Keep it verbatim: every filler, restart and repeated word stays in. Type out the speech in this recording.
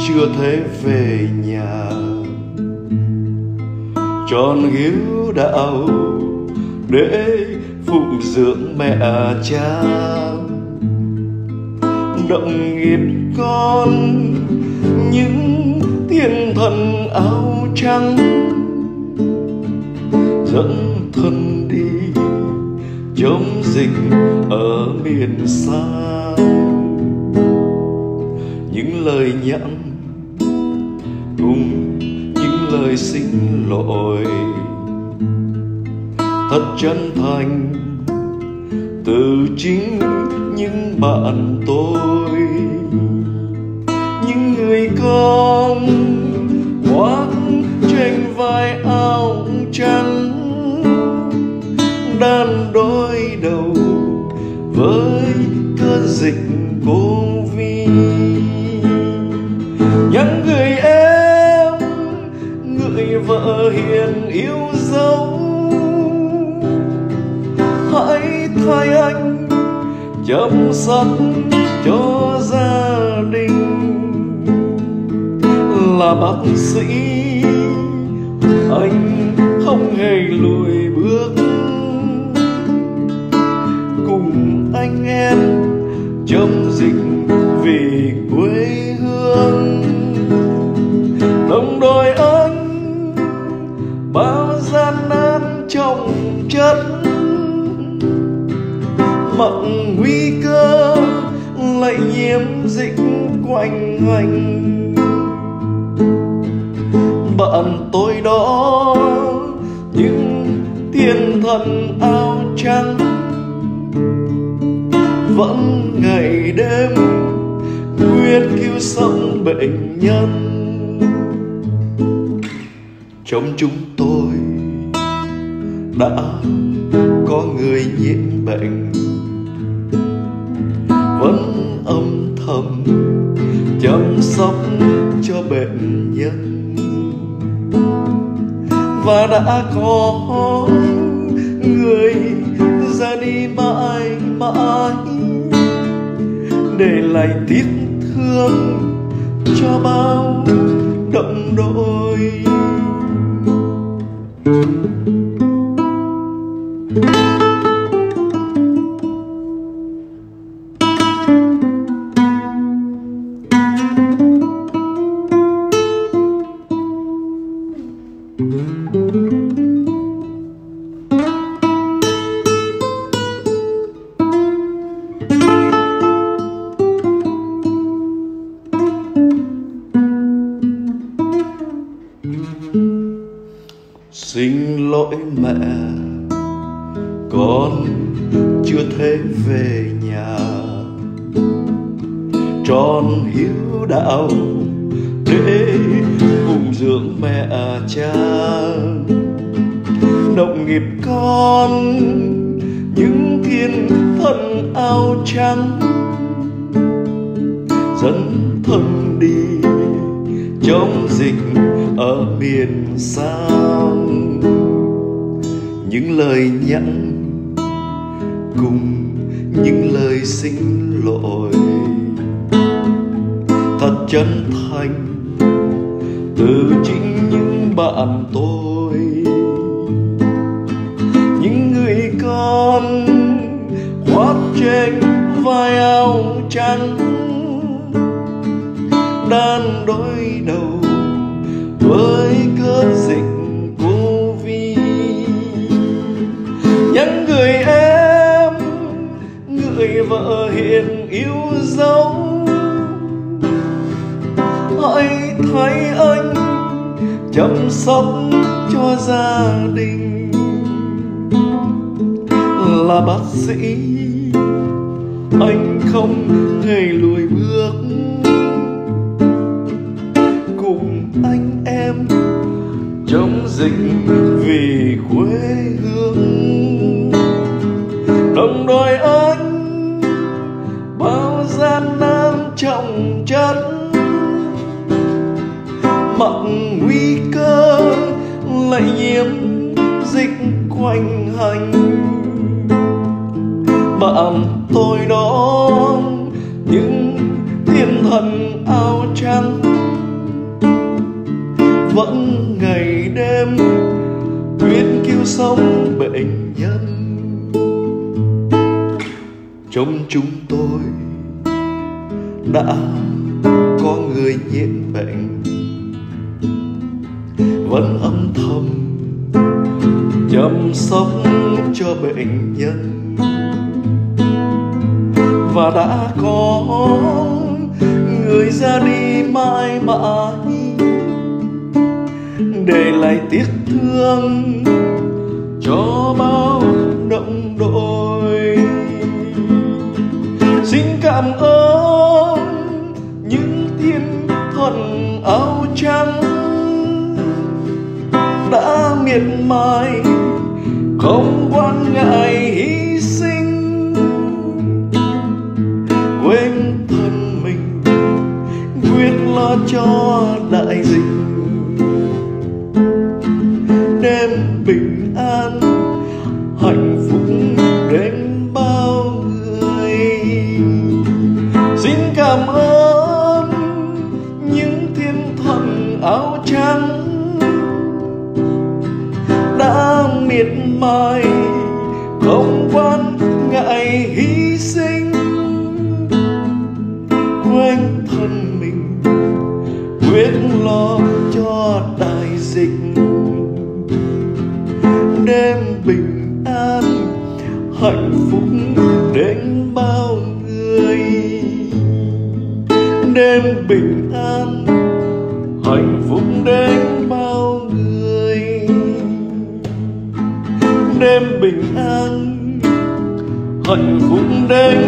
chưa thể về nhà. Tròn hiếu đạo để phụng dưỡng mẹ cha, động nghiệp con những thiên thần áo trắng, dẫn thân đi chống dịch ở miền xa. Những lời nhắn cùng những lời xin lỗi thật chân thành từ chính những bạn tôi, những người con khoác trên vai áo trắng, đan đôi đầu với cơn dịch Covid. Những người em, người vợ hiền yêu dấu, hãy thay anh chăm sóc cho gia đình. Là bác sĩ anh không hề lùi bước, cùng anh em chống dịch vì quê hương. Đồng đội anh bao gian nan trọng chất, mặc nguy cơ lây nhiễm dịch quanh hành. Bạn tôi đó những thiên thần áo trắng, vẫn ngày đêm quyết cứu sống bệnh nhân. Trong chúng tôi đã có người nhiễm bệnh, vẫn âm thầm chăm sóc cho bệnh nhân. Và đã có người ra đi mãi mãi, để lại tiếc thương cho bao đồng đội. Xin lỗi mẹ, con chưa thể về nhà. Tròn hiếu đạo để phụng dưỡng mẹ cha, động nghiệp con những thiên thần áo trắng, dẫn thân đi chống dịch ở miền xa. Những lời nhắn cùng những lời xin lỗi thật chân thành từ chính những bạn tôi, những người con khoác trên vai áo trắng, đan đôi đầu với cơn dịch Covid. Những người em, người vợ hiền yêu dấu, hãy thấy anh chăm sóc cho gia đình. Là bác sĩ anh không hề lùi bước, cùng anh em chống dịch vì quê hương. Đồng đội anh bao gian nan trọng chất, mặc nguy cơ lây nhiễm dịch quanh hành. Bạn tôi đó những thiên thần áo trắng, vẫn ngày đêm quyết cứu sống bệnh nhân. Trong chúng tôi đã có người nhiễm bệnh, vẫn âm thầm chăm sóc cho bệnh nhân, và đã có người ra đi mãi mãi để lại tiếc thương cho bao đồng đội. Xin cảm ơn những thiên thần áo trắng đã miệt mài không quan ngại hy sinh, quên thân mình quyết lo cho đại dịch. Đêm bình an hạnh phúc đến bao người. Xin cảm ơn những thiên thần áo trắng đã miệt mài không quan ngại hy sinh, quên thân mình quyết lo cho đại dịch. Đêm bình an hạnh phúc đến bao người. Đêm bình an hạnh phúc đến bao người. Đêm bình an hạnh phúc đến